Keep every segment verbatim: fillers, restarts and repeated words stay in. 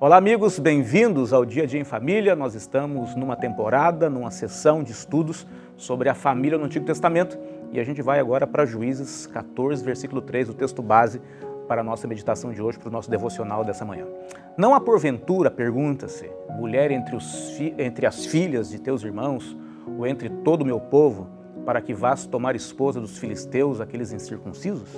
Olá amigos, bem-vindos ao Dia a Dia em Família. Nós estamos numa temporada, numa sessão de estudos sobre a família no Antigo Testamento e a gente vai agora para Juízes quatorze, versículo três, o texto base para a nossa meditação de hoje, para o nosso devocional dessa manhã. Não há porventura, pergunta-se, mulher entre, os entre as filhas de teus irmãos ou entre todo o meu povo, para que vás tomar esposa dos filisteus, aqueles incircuncisos?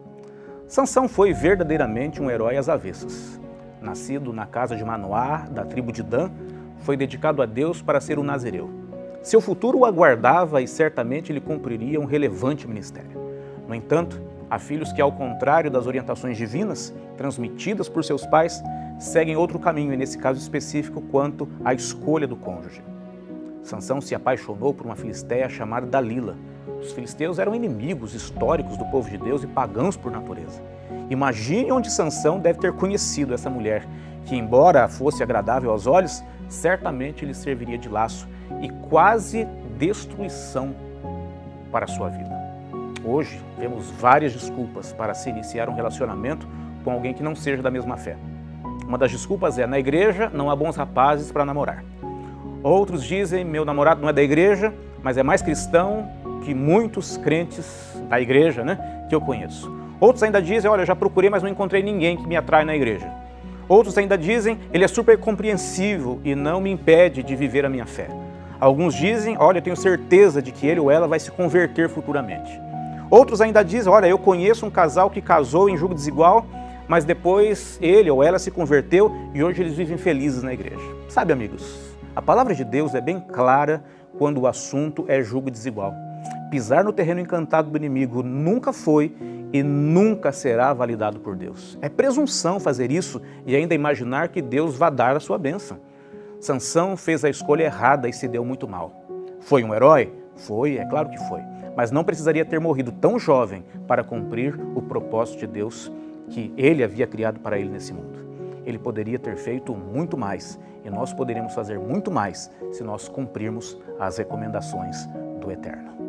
Sansão foi verdadeiramente um herói às avessas. Nascido na casa de Manoá, da tribo de Dan, foi dedicado a Deus para ser um nazireu. Seu futuro o aguardava e certamente ele cumpriria um relevante ministério. No entanto, há filhos que, ao contrário das orientações divinas transmitidas por seus pais, seguem outro caminho, e nesse caso específico, quanto à escolha do cônjuge. Sansão se apaixonou por uma filisteia chamada Dalila. Os filisteus eram inimigos históricos do povo de Deus e pagãos por natureza. Imagine onde Sansão deve ter conhecido essa mulher, que, embora fosse agradável aos olhos, certamente lhe serviria de laço e quase destruição para a sua vida. Hoje, vemos várias desculpas para se iniciar um relacionamento com alguém que não seja da mesma fé. Uma das desculpas é: na igreja não há bons rapazes para namorar. Outros dizem: meu namorado não é da igreja, mas é mais cristão que muitos crentes da igreja, né, que eu conheço. Outros ainda dizem: olha, já procurei, mas não encontrei ninguém que me atrai na igreja. Outros ainda dizem: ele é super compreensivo e não me impede de viver a minha fé. Alguns dizem: olha, eu tenho certeza de que ele ou ela vai se converter futuramente. Outros ainda dizem: olha, eu conheço um casal que casou em julgo desigual, mas depois ele ou ela se converteu e hoje eles vivem felizes na igreja. Sabe, amigos, a palavra de Deus é bem clara quando o assunto é julgo desigual. Pisar no terreno encantado do inimigo nunca foi e nunca será validado por Deus. É presunção fazer isso e ainda imaginar que Deus vai dar a sua bênção. Sansão fez a escolha errada e se deu muito mal. Foi um herói? Foi, é claro que foi. Mas não precisaria ter morrido tão jovem para cumprir o propósito de Deus que ele havia criado para ele nesse mundo. Ele poderia ter feito muito mais e nós poderíamos fazer muito mais se nós cumprirmos as recomendações do Eterno.